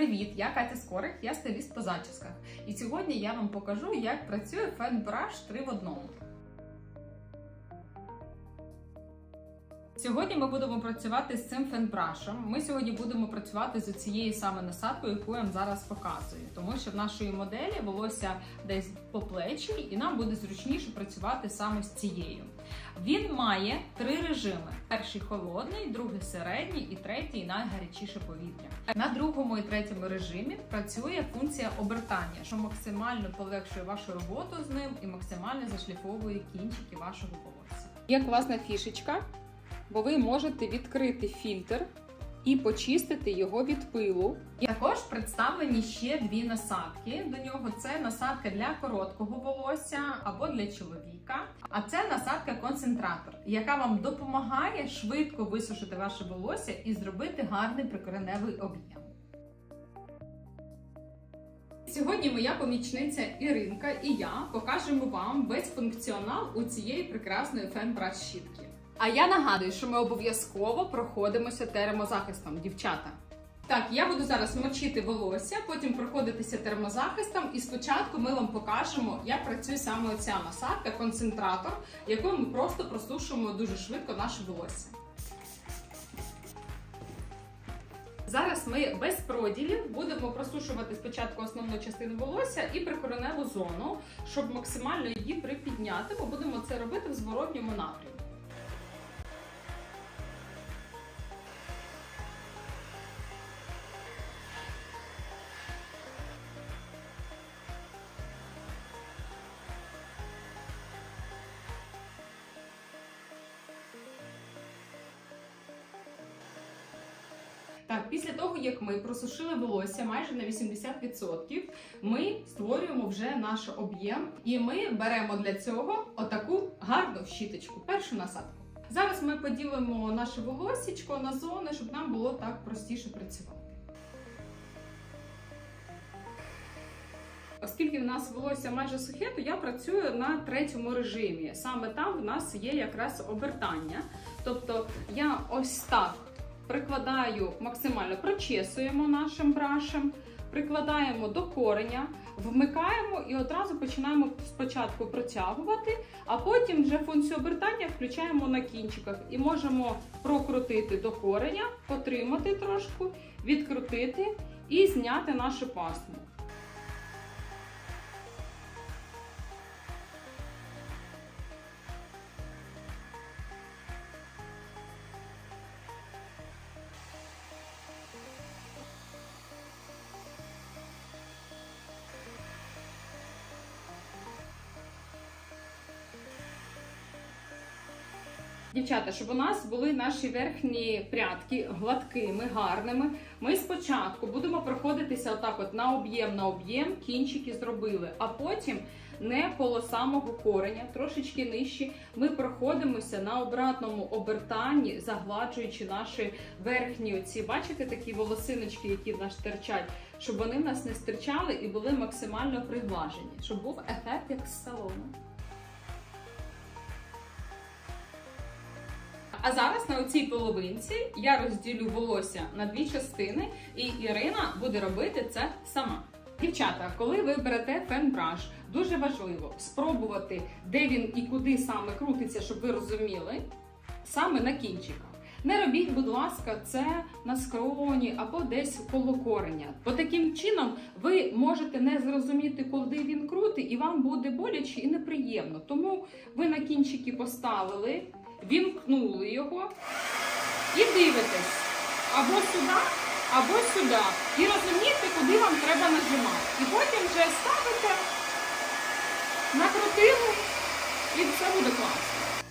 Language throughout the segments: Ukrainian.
Привіт, я Катя Скорик, я стиліст по зачісках. І сьогодні я вам покажу, як працює фен-браш 3 в 1. Сьогодні ми будемо працювати з цим фен-брашем. Ми сьогодні будемо працювати з цією саме насадкою, яку я вам зараз показую. Тому що в нашої моделі волосся десь по плечі, і нам буде зручніше працювати саме з цією. Він має 3 режими. Перший холодний, другий середній і третій найгарячіше повітря. На другому і третьому режимі працює функція обертання, що максимально полегшує вашу роботу з ним і максимально зашліфовує кінчики вашого волосся. Є класна фішечка, бо ви можете відкрити фільтр і почистити його від пилу. І також представлені ще 2 насадки до нього. Це насадка для короткого волосся або для чоловіка. А це насадка-концентратор, яка вам допомагає швидко висушити ваше волосся і зробити гарний прикореневий об'єм. Сьогодні моя помічниця Іринка і я покажемо вам весь функціонал у цієї прекрасної фен-браш щітки. А я нагадую, що ми обов'язково проходимося термозахистом, дівчата. Так, я буду зараз мочити волосся, потім проходитися термозахистом, і спочатку ми вам покажемо, як працює саме оця насадка, концентратор, якою ми просто просушуємо дуже швидко наше волосся. Зараз ми без проділів будемо просушувати спочатку основну частину волосся і прикореневу зону, щоб максимально її припідняти, бо будемо це робити в зворотньому напрямку. Так, після того, як ми просушили волосся майже на 80%, ми створюємо вже наш об'єм і ми беремо для цього отаку гарну щіточку, першу насадку. Зараз ми поділимо наше волоссячко на зони, щоб нам було так простіше працювати. Оскільки в нас волосся майже сухе, то я працюю на 3-му режимі. Саме там в нас є якраз обертання. Тобто я ось так прикладаю, максимально прочесуємо нашим брашем, прикладаємо до кореня, вмикаємо і одразу починаємо спочатку протягувати, а потім вже функцію обертання включаємо на кінчиках і можемо прокрутити до кореня, потримати трошки, відкрутити і зняти нашу пасму. Дівчата, щоб у нас були наші верхні прядки гладкими, гарними, ми спочатку будемо проходитися отак от на об'єм, кінчики зробили, а потім не коло самого кореня, трошечки нижче, ми проходимося на обратному обертанні, загладжуючи наші верхні оці, бачите, такі волосиночки, які в нас стирчать, щоб вони в нас не стирчали і були максимально приглажені, щоб був ефект як з салону. А зараз на оцій половинці я розділю волосся на 2 частини, і Ірина буде робити це сама. Дівчата, коли ви берете фен-браш, дуже важливо спробувати, де він і куди саме крутиться, щоб ви розуміли, саме на кінчиках. Не робіть, будь ласка, це на скроні або десь коло кореня. Бо таким чином ви можете не зрозуміти, куди він крутить, і вам буде боляче і неприємно. Тому ви на кінчики поставили, вімкнули його і дивитесь або сюди, або сюди. І розумієте, куди вам треба нажимати. І потім вже ставите, накрутили, і все буде класно.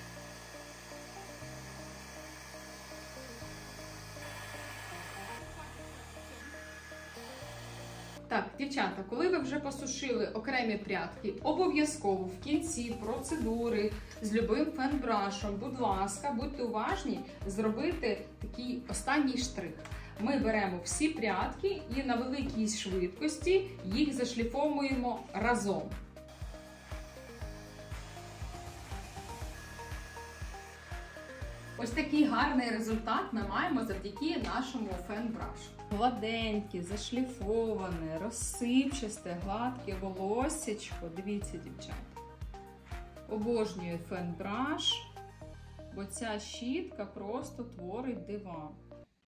Так, дівчата, коли ви вже посушили окремі прядки, обов'язково в кінці процедури з любим фен-брашем, будь ласка, будьте уважні, зробити такий останній штрих. Ми беремо всі прядки і на великій швидкості їх зашліфовуємо разом. Ось такий гарний результат ми маємо завдяки нашому фен-брашу. гладеньке, зашліфоване, розсипчасте, гладке волоссячко. Дивіться, дівчата. Обожнюю фен-браш, бо ця щітка просто творить дива.